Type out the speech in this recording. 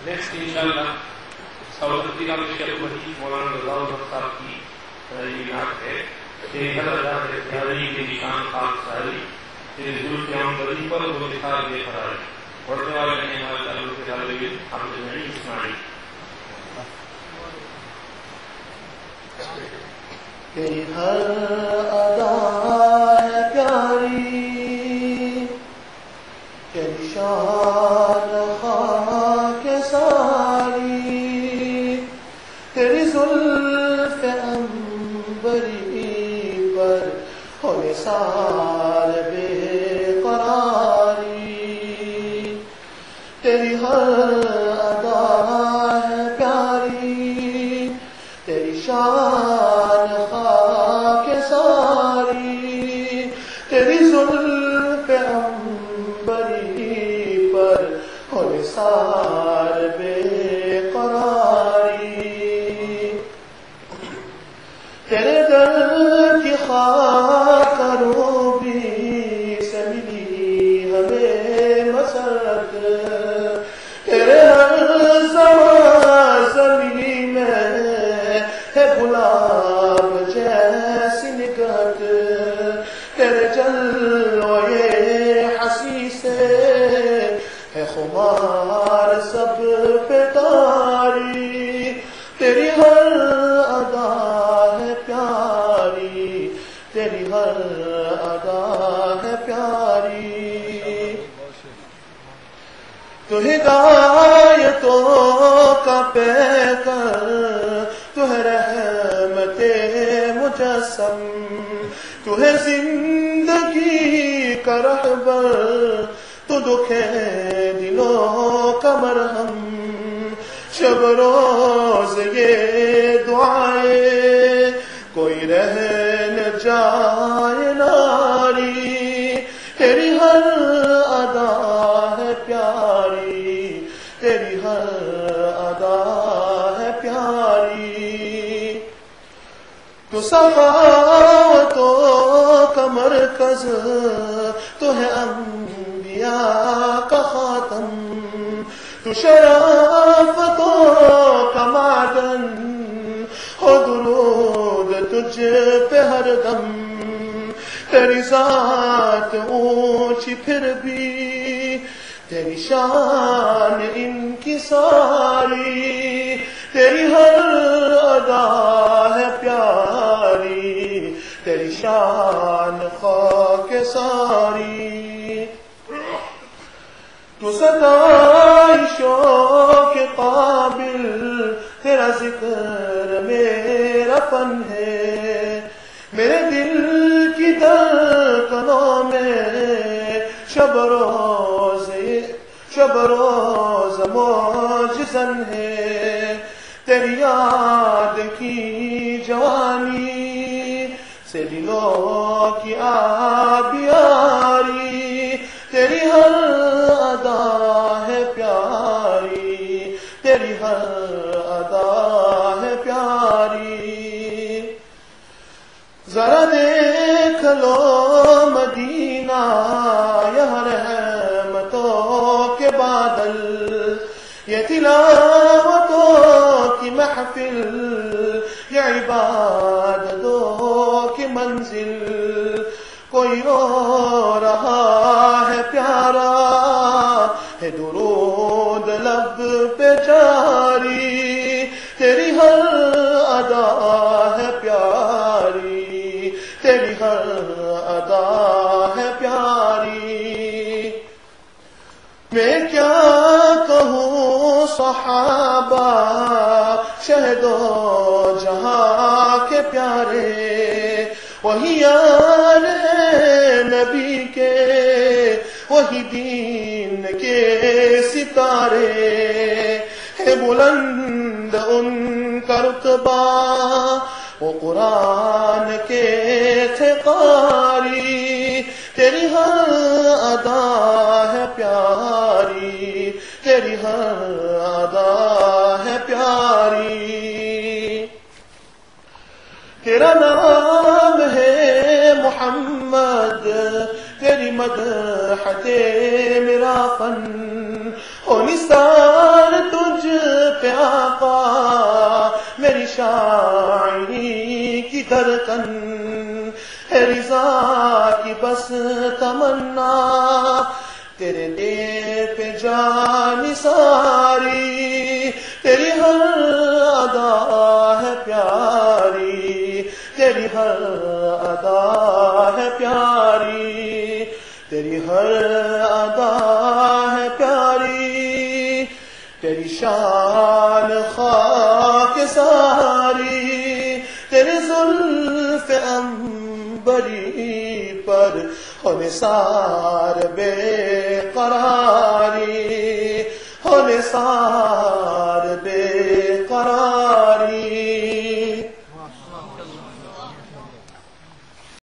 Next انشاءاللہ سعودی عرب کے شیخ وحید مولانا رضا الحق صاحب کی یہ نعت ہے کہ ہر ادا ہے پیاری کے نشان خاک ساری تیرے ظلم کے ہم بدی پر وہ نثار بے قرار پڑھنے والے ہیں ہمارے تعلق کے طالب علم حافظ نعیم اسماعیل. تیری ہر ادا ہے پیاری تیری شان خاک ساری تیری زلف عنبری پر ہو نثار بے قراری تیری ہر ادا ہے پیاری تیری شان خاک ساری تیری زلف عنبری پر ہو نثار بے قراری تیرے در کی خاک روبی سے ملی ہمیں مسرت تیرے ہر زمان زمین میں ہے گلاب جیسی نگہت تیرے جلوے حسی سے ہے خمار سب پہ تاری تیری ہر ادا ہے پیاری تیری ہر ادا ہے پیاری تو ہدایتوں کا پیکر تو ہے رحمت مجسم تو ہے زندگی کا رہبر تو دکھے دلوں کا مرہم شب روز یہ دعائیں کوئی رہ نہ جائے ناری تیری ہر ادا ہے پیاری تیری ہر ادا ہے پیاری تو سخاوتوں کا مرکز تو ہے انبیاء کا خاتم تو شرافتوں کا معدن ہو درود تجھ پہ ہر دم تیری ذات اونچی پھر بھی تیری شان ان کی ساری تیری ہر ادا ہے پیاری تیری شان خاک ساری تو ستائشوں کے قابل تیرا ذکر میرا فن ہے میرے دل کی دھڑکنوں میں شب روز موجزن ہے تیری یاد کی جوانی سے دلوں کی آبیاری تیری ہر ادا ہے پیاری تیری ہر ادا ہے پیاری ذرا دیکھ لو مدینہ یہ رحمتوں کے بادل یہ تلاوتوں کی محفل یہ عبادتوں کی منزل کوئی رو رہا ہے پیارا ہے درود لب پہ جاری تیری ہر ادا ہے پیاری تیری ہر ادا ہے پیاری میں کیا کہوں صحابہ شہدو جہاں کے پیارے وہی یار ہے نبی کے وہی دین کے ستارے ہے بلند ان کا رتبہ وہ قرآن کے تھے قاری تیری ہر ادا ہے پیاری تیری ہر ادا ہے پیاری تیرا نام ہے محمد تیری مدح میرا فن ہو نثار تجھ آقا میری شاعری کی دھڑکن ہے رضا کی بس تمنا تیرے دیر پہ جان ساری تیری ہر ادا ہے پیاری تیری ہر ادا ہے پیاری تیری ہر ادا ہے پیاری تیری شان خاک ساری تیرے زلف عنبری پر ہو نثار بے قراری ہو نثار بے قراری